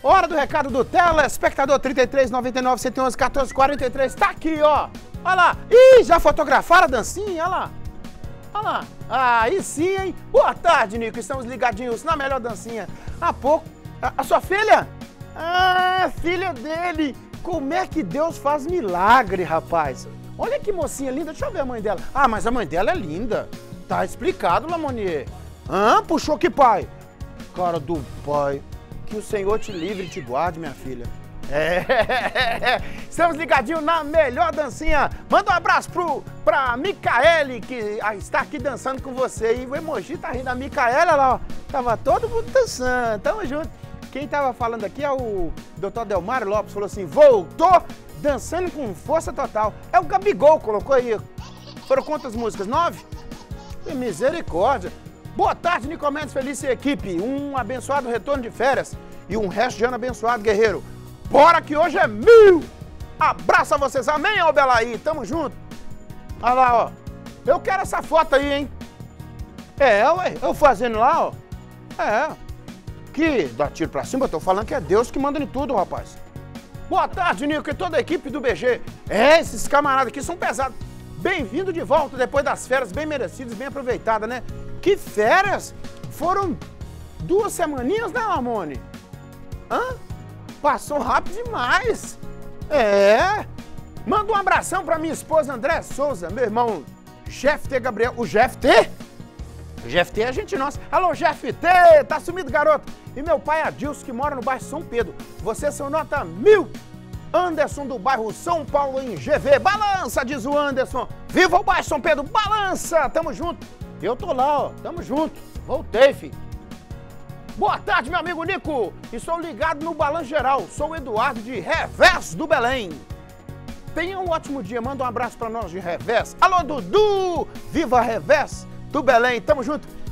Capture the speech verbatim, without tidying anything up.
Hora do recado do telespectador trinta e três, noventa e nove, cento e onze, quatorze, quarenta e três. Tá aqui, ó. Olha lá. Ih, já fotografaram a dancinha? Olha lá. Olha lá. Aí sim, hein? Boa tarde, Nico. Estamos ligadinhos na melhor dancinha. Há pouco. A, a sua filha? Ah, filha dele. Como é que Deus faz milagre, rapaz? Olha que mocinha linda. Deixa eu ver a mãe dela. Ah, mas a mãe dela é linda. Tá explicado, Lamonier. Ah, puxou que pai? Cara do pai. Que o Senhor te livre e te guarde, minha filha. É, estamos ligadinhos na melhor dancinha. Manda um abraço pro, pra Micaele, que está aqui dançando com você. E o emoji tá rindo da Micaele, olha lá, ó. Tava todo mundo dançando, tamo junto. Quem tava falando aqui é o doutor Delmário Lopes, falou assim, voltou dançando com força total. É o Gabigol, colocou aí. Foram quantas músicas? Nove? Misericórdia. Boa tarde, Nico Mendes, Felícia e equipe. Um abençoado retorno de férias e um resto de ano abençoado, guerreiro. Bora que hoje é mil! Abraço a vocês, amém, ó Belaí, tamo junto. Olha lá, ó. Eu quero essa foto aí, hein? É, ué, eu fazendo lá, ó. É. Que dá tiro pra cima, eu tô falando que é Deus que manda em tudo, rapaz. Boa tarde, Nico, e toda a equipe do B G. É, esses camaradas aqui são pesados. Bem-vindo de volta depois das férias bem merecidas, bem aproveitadas, né? Que férias? Foram duas semaninhas, né, Lamone? Hã? Passou rápido demais. É. Manda um abração pra minha esposa André Souza, meu irmão Jeff T. Gabriel. O Jeff T? O Jeff T é gente nossa. Alô, Jeff T, tá sumido, garoto? E meu pai Adilson, que mora no bairro São Pedro. Vocês são nota mil. Anderson do bairro São Paulo em G V. Balança, diz o Anderson. Viva o bairro São Pedro, balança, tamo junto. Eu tô lá, ó, tamo junto. Voltei, filho. Boa tarde, meu amigo Nico. Estou ligado no Balanço Geral. Sou o Eduardo de Revés do Belém. Tenha um ótimo dia. Manda um abraço pra nós de Revés. Alô, Dudu. Viva Revés do Belém. Tamo junto.